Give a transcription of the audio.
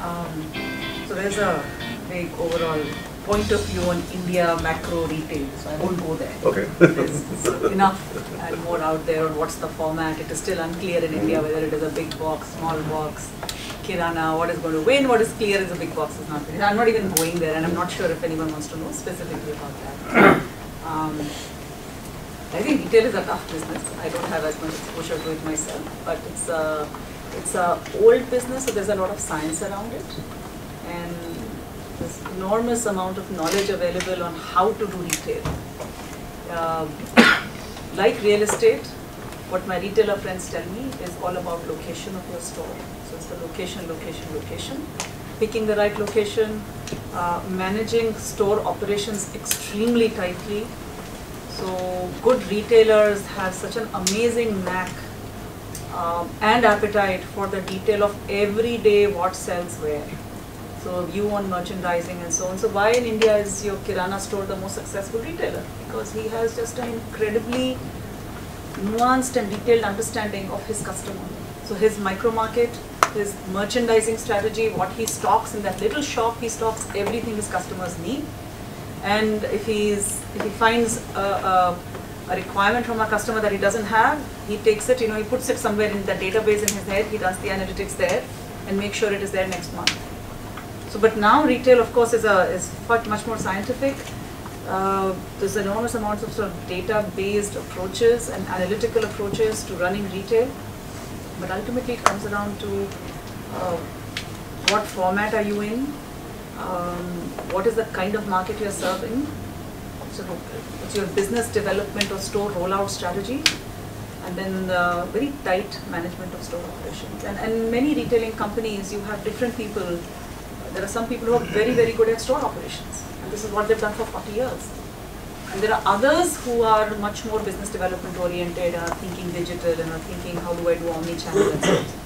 So there's a big overall point of view on India macro retail, so I won't go there. Okay. There's enough and more out there on what's the format. It is still unclear in India whether it is a big box, small box, Kirana, what is going to win, what is clear is a big box is not. I'm not even going there, and I'm not sure if anyone wants to know specifically about that. I think retail is a tough business. I don't have as much exposure to it myself, but it's a old business, so there's a lot of science around it, and there's enormous amount of knowledge available on how to do retail. Like real estate, what my retailer friends tell me is all about location of your store. So it's the location, location, location. Picking the right location, managing store operations extremely tightly. So good retailers have such an amazing knack and appetite for the detail of every day what sells where. So view on merchandising and so on. So why in India is your Kirana store the most successful retailer? Because he has just an incredibly nuanced and detailed understanding of his customer. So his micro market, his merchandising strategy, what he stocks in that little shop, he stocks everything his customers need. And if he finds a requirement from a customer that he doesn't have, he takes it, he puts it somewhere in the database in his head, he does the analytics there and makes sure it is there next month. So, but now retail, of course, is much more scientific. There's enormous amounts of sort of data-based approaches and analytical approaches to running retail. But ultimately, it comes around to what format are you in, what is the kind of market you're serving, so what's your business development or store rollout strategy, and then very tight management of store operations. And many retailing companies, you have different people. There are some people who are very, very good at store operations, and this is what they've done for 40 years. And there are others who are much more business development oriented, are thinking digital and are thinking how do I do omni-channel and so on.